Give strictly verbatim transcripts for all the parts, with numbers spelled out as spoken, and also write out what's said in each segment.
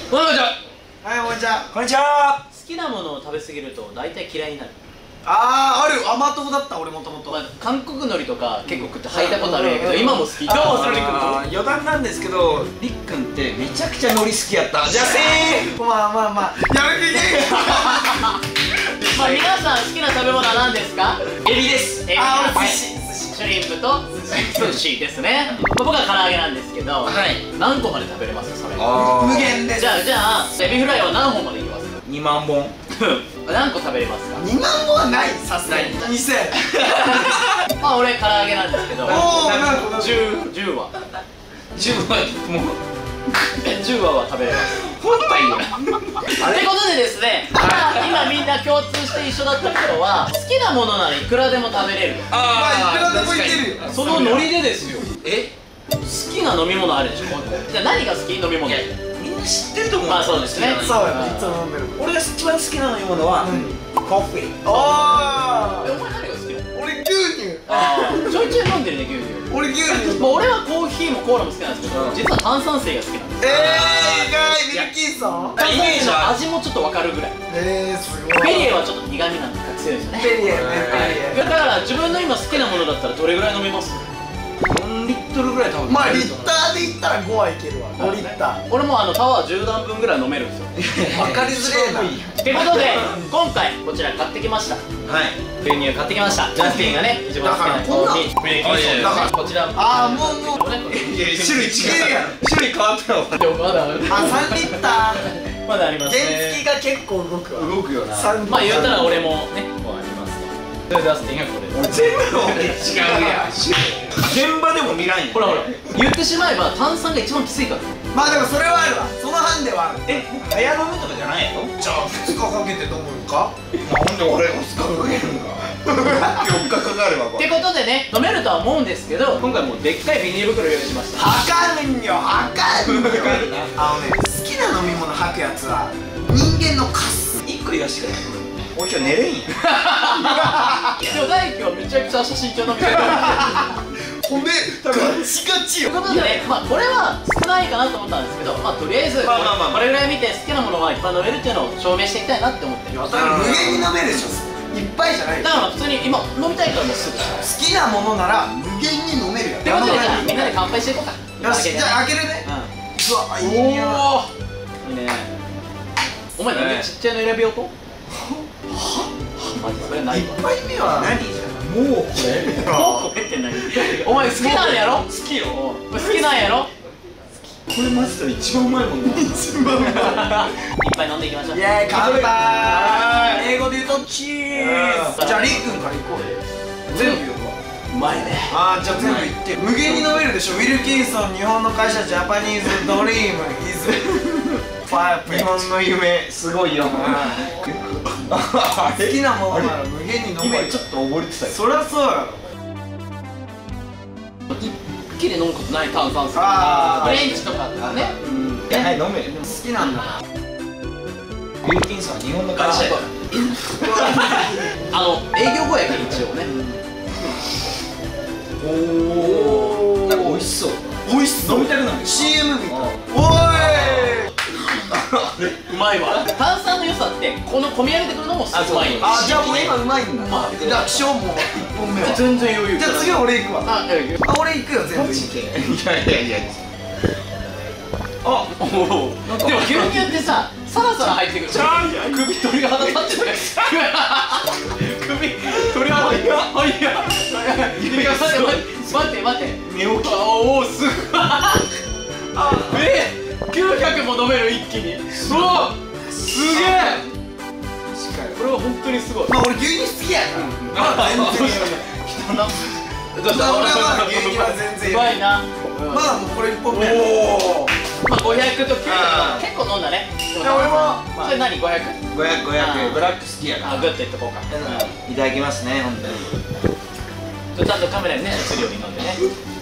こんにちは。 はい、こんにちは。 こんにちは。 好きなものを食べ過ぎると大体嫌いになる。 あー、ある。甘党だった、俺もともと。 まあ、韓国海苔とか結構食って履いたことあるんやけど、今も好き。どうそれで食うと余談なんですけど、りっくんってめちゃくちゃ海苔好きやった。じゃあせー。 まあまあまあ、やる気ねまあ、皆さん好きな食べ物は何ですか？ エビです。 エビ。 あー、 はい、 寿司。 シュリンプと寿司ですね。僕は唐揚げなんですけど、 はい。 何個まで食べれますかそれ？ 無限です。 じゃあじゃあエビフライは何本までいきますか？ にまんぼん。 何個食べれますか？ にまんぼんはない、さすがに。にせん。 まあ俺唐揚げなんですけど、 おー、なんかじゅう、じゅうわじゅうはもうじゅうわは食べれます。 本体よ。 ってことでですね、今みんな共通して一緒だったことは、好きなものならいくらでも食べれる。 まあ、いくらでもいけるよ。 そのノリでですよ。 え、 好きな飲み物あるでしょ。じゃあ何が好き？飲み物。 みんな知ってると思う。 まあそうですね。 そうやね、いつも飲んでる。 俺が一番好きな飲み物はコーヒー。 あえ、お前何が好きなの？ ー、俺牛乳。 ああ、ちょいちょい飲んでるね、牛乳。 俺牛乳。 まあ俺はコーヒーもコーラも好きなんですけど、実は炭酸水が好きなんです。 えー、意外、ミルキーさん。 炭酸水の味もちょっとわかるぐらい。 えー、すごい。 ペリエはちょっと苦味なんで強いですよね。 ペリエね、ペリエ。 だから自分の今好きなものだったらどれぐらい飲みます？ よんリットルぐらい多分。 まあ、リッターで言ったらごはいけるわ。ごリッター。 俺もあのタワーじゅうだんぶんぐらい飲めるんですよ。 わかりづれえな。 ってことで今回こちら買ってきました。 はい。 牛乳買ってきました。ジャスティンがね一番好きなコーヒー。ブレーキンソンだからこちら。 あー、もうもう。 種類違うやん。種類変わったよ。 でもまだあ、さんリッター。 まだあります原ね。 付が結構動くわ。 動くよな。 まあ言ったら俺もねもうありますと。それでジャスティンがこれです。 全部違うやん。現場でも見らんやん。 ほらほら言ってしまえば炭酸が一番きついから。 まあでもそれはあるわ。そのハンデはある。 え、早飲みとかじゃないの？ じゃあふつかかけて飲むのか？ なんで俺ふつかかけるんか。よっかかかるわこれ。 ってことでね飲めるとは思うんですけど、今回もうでっかいビニール袋用意しました。 はかるんよ、はかるんよ。あのね、好きな飲み物吐くやつは人間のカス。 一個言わしてくれ。俺今日寝れんや。 でも大輝はめちゃくちゃ写真調飲みしてる。 米ガチガチよ。 ということでね、まあこれは少ないかなと思ったんですけど、まあとりあえずまあまあまあこれぐらい見て好きなものがいっぱい飲めるっていうのを証明していきたいなって思ってる。だか無限に飲めるでしょ。いっぱいじゃない。好ら普通に今飲みたいからもうすぐ。 きなものなら無限に飲めるよ。 ってことでじゃあみんなで乾杯していこうか。 よし、じゃあ開けるね。うわ、いい匂い。 おお。いいね。お前なんでちっちゃいの選びようと？は？マジそれないわ。 一杯目は何じゃん。もうこれ。 もうこれって何？お前好きなんやろ？ 好きよ。 好きなんやろ？ これマジで一番うまいもんな。 一番うまい。 いっぱい飲んでいきましょう。 イエーイ、乾は杯。英語で言うとチーズ。じゃありっくんからいこうよ。全部言うわ。 うまいね。 あー、じゃあ全部言って。無限に飲めるでしょ。ウィルキンソン、日本の会社ジャパニーズドリームイズファイブ。 日本の夢すごいよ。 好きなものなら無限に飲める。 今ちょっと溺れてたよ。 そりゃそうやろ。 一気に飲むことない炭酸水。 あーフレンチとかね。 いや、はい飲める。 好きなんだな。 ウィルキンソンは日本の会社や。 あの営業後やけど一応ね。 おお。なんか美味しそう。 美味しそう。 飲みたくなる。 シーエム みたい。おうまいわ。炭酸の良さってこの込み上げてくるのもすごい。 あ、じゃあもう今うまいんだ。 うまいじゃあ気象もいっぽんめは。 全然余裕。 じゃあ次は俺行くわ。 あ、いやいや。 あ、俺行くよ全部。 いやいやいや。あ、 おお。でも牛乳ってさ、サラサラ入ってくる。首鳥が肌立ってて。首鳥肌立って。はいや。いや待って待って待って。 寝起き。 おおすごい。ええ、きゅうひゃくも飲める一気に。うわ、すげえ。これは本当にすごい。 まあ俺牛乳好きやから。全然。 人の。 俺は牛乳は全然。 うまいな。 まだもうこれいっぽんめ。 おお。まあごひゃくときゅうひゃく結構飲んだね。 いや俺も。 それ何ごひゃく？ ごひゃくごひゃくブラック好きやから。 あ、グッといっとこうか。 いただきますね、本当に。 ちゃんとカメラにね映るように飲んでね。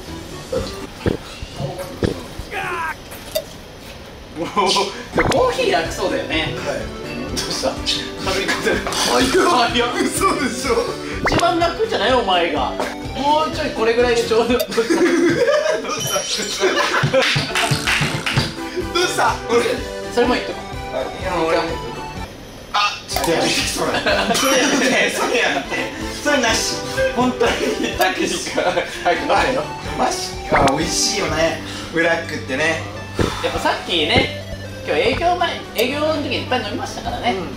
コーヒー楽そうだよね。どうした？軽い風。早い。 嘘でしょ。 一番楽じゃないお前が。もうちょいこれぐらいでちょうど。どうした？ どうした？ 俺それも言っとこう。 いや俺あちょっとやめてそれそれやめてそれやめてそれなし本当にたけしか早く飲めよ。 マジか美味しいよねブラックってね。 やっぱさっきね、今日営業前営業の時にいっぱい飲みましたからね。うんうん。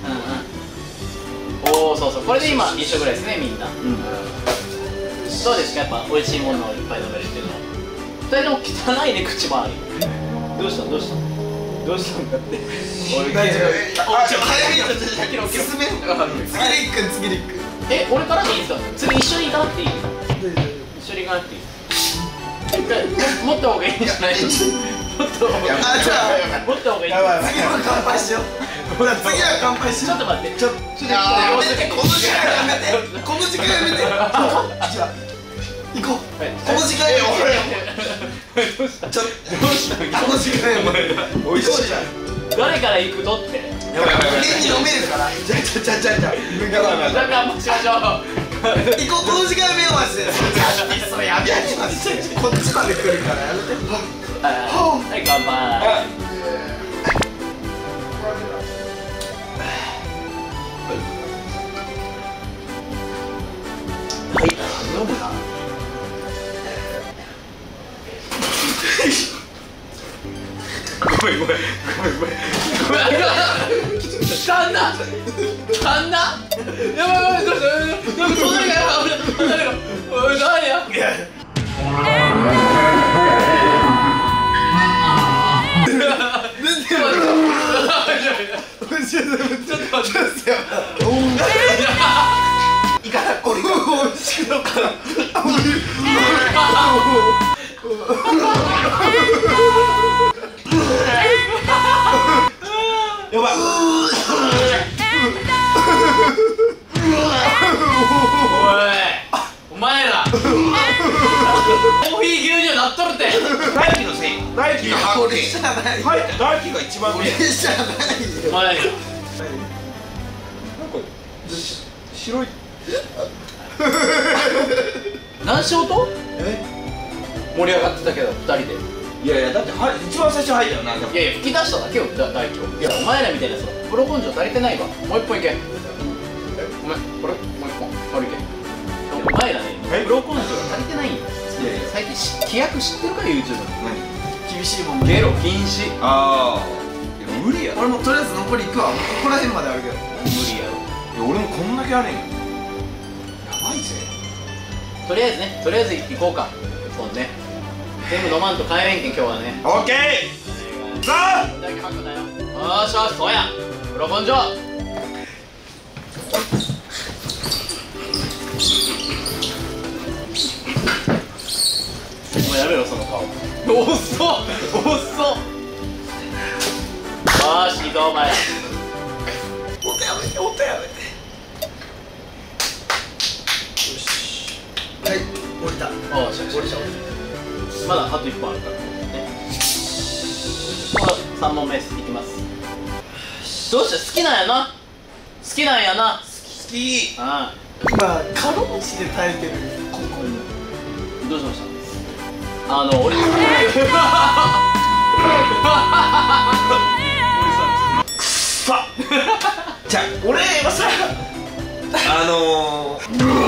おお、そうそう、これで今一緒ぐらいですね、みんな。どうですか、やっぱ美味しいものをいっぱい飲めるっていうのは。ふたりとも汚いね、口周り。どうしたどうしたどうしたんだって。 大丈夫。 あ、ちょ早いよ。 起きろ起きろ。 進め。次リックン次リックン。 え、俺からでいいですか。次一緒に行かなくていい。一緒に行かなくていい。一回持った方がいいんじゃない。持った方がいい。 あ、じゃあ持った方がいい。 次は乾杯しよう。ほら次は乾杯しよう。 ちょっと待って。ちょっとちょっとやめて、この時間やめて、この時間やめて。じゃあ行こう。この時間よ。 どうしたちょっとどうした。この時間やめて。 美味しいじゃん。 誰から行くとって。 やばいやばいやばい。 家に飲めるから。じゃあじゃあじゃあじゃあ。 やばいやばい。 じゃあ乾杯しましょう。 行こう、この時間やめようマジで。それやめてマジで。こっちまで来るからやめて。 はい乾杯。はい、飲むな。 ごめんごめんごめんごめん。 噛んだ噛んだ。やばいやばい、どうした。なんか隣がやばい。隣がおい何や。 ちょっと待ってよ。いかなこれ。美味しいのか。やばい。 おい、お前ら。コーヒー牛乳なっとるって。 大輝のせい。大輝が俺じゃない。 入って大輝が一番ね。 俺じゃないよ。 お前ら。 なんか白い。 何しようとえ？ 盛り上がってたけどふたりで。 いやいやだっては一番最初入ったよな。 いやいや吹き出しただけよだ大凶。いやお前らみたいなさプロ根性足りてないわ。もう一本いけ。ごめんこれもう一本これいけ。お前らねプロ根性が足りてないんよ。最近し規約知ってるか YouTube の。 厳しいもんゲロ禁止。 ああ。いや無理や。 俺もとりあえず残り行くわ。ここら辺まであるけど。 無理やろ。 いや俺もこんだけあるんや。やばいぜ。 とりあえずねとりあえず行こうか。そうね全部飲まんと帰れんけん今日はね。 オッケー。さあ。 だけ吐くなよ。よーしよしそうやプロ根性。もうやめろその顔。おっそおっそ。よーしいいぞお前。 音やめて音やめて。よし。はい降りた。 おーしよしよし。まだあといっぽんあるからね。このさん問目いきます。どうした好きなんやな。好きなんやな。 好き。 あ今カロムチで耐えてる。ここに。 あどうしました。あの俺くっさ。じゃあ俺はさあの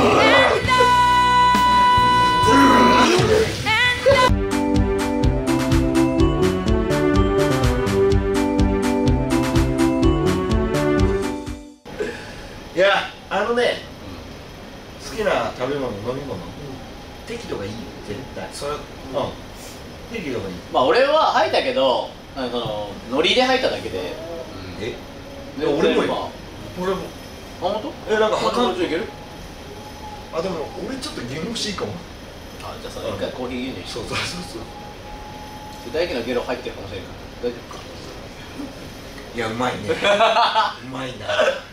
いやあのね好きな食べ物飲み物適度がいいよ絶対。それうん適度がいい。 まあ俺は吐いたけどあのそのノリで吐いただけで。 えで俺もよ。 まあ俺も。 本当？ えなんか他のはかいける？ あでも俺ちょっとゲーム欲しいかも。 あじゃあさ一回コーヒー牛乳。 そうそうそうそう。 大輝のゲロ入ってるかもしれんから大丈夫か。 いやうまいねうまいな。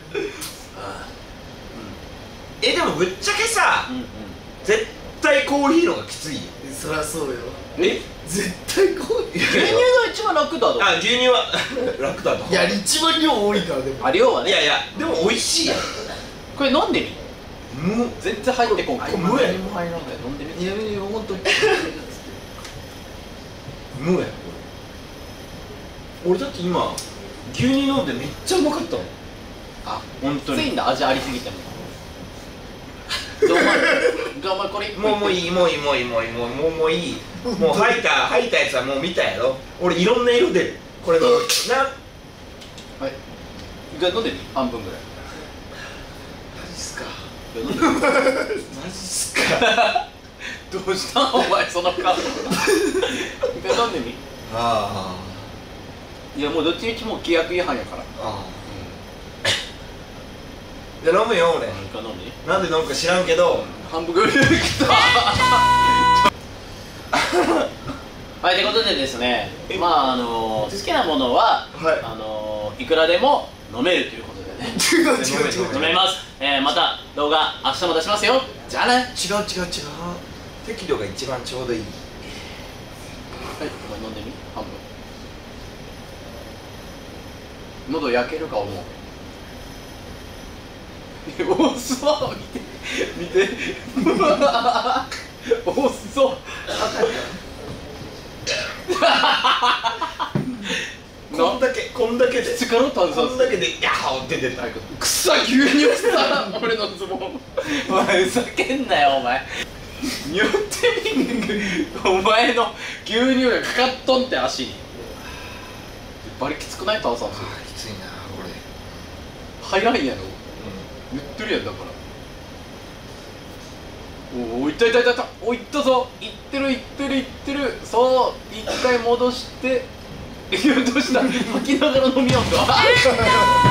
えでもぶっちゃけさうんうん。 絶対コーヒーの方がきついよ。 そりゃそうよ。 え？ 絶対こう。 牛乳が一番楽だと。 あ牛乳は楽だと。 いや一番量多いからでも。 あ量はいね。 やいやでも美味しいやん。 これ飲んでみ。 む全然入ってこんかい。 無や。も入らない。 飲んでみ。 いやいや本当に。 むや俺だって今牛乳飲んでめっちゃうまかったもん。 あ、 本当についんだ、味ありすぎても。じゃあお前、じゃあお前これもうもういいもういいもういいもういいもうもうもういいもう吐いた吐いたやつはもう見たやろ。俺いろんな色出るこれのな。 はい、じゃあ飲んでみ、半分ぐらい。 マジっすか。 じゃあ飲んでみマジっすか。 どうしたんお前その顔。じゃあ飲んでみ。 あいやもうどっちみちもう規約違反やから。 あああじゃあ飲むよ俺。 なんか飲んで。 なんで飲むか知らんけど、 半分ぐらいできた。はい、ということでですね、まああの好きなものは、 はい、 あのいくらでも飲めるということでね。 違う違う違う飲めます。えー、また動画明日も出しますよ。じゃあね。 違う違う違う。適度が一番ちょうどいい。 はい、お前飲んでみ、半分。喉焼けるか思う。おっそう見て見て。おっそう。 こんだけこんだけで力炭酸こんだけでヤッホーって出た。 くさ牛乳さ俺のズボン。お前ふざけんなよお前。にょってみんお前の牛乳がかかっとんって足に。バリきつくない炭酸水。 きついなこれ。 入らんやろ。言ってるやんだから。おお、いったいったいったいった。お、いったぞ。いってるいってるいってる。そう一回戻して。いやどうした。吐きながら飲みよんか。